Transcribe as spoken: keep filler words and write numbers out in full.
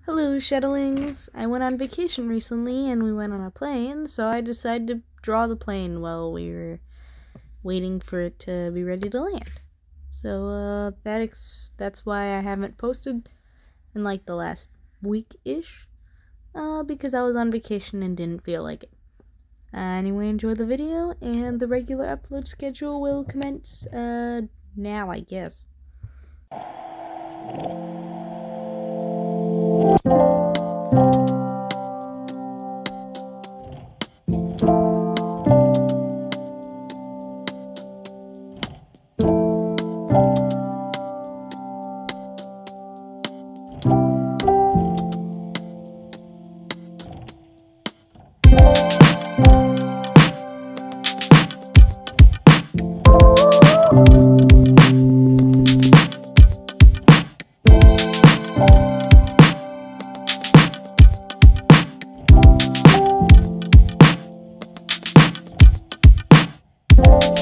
Hello, Shadowlings! I went on vacation recently and we went on a plane, so I decided to draw the plane while we were waiting for it to be ready to land. So, uh, that ex- that's why I haven't posted in like the last week-ish, uh, because I was on vacation and didn't feel like it. Uh, anyway, enjoy the video, and the regular upload schedule will commence, uh, now, I guess. You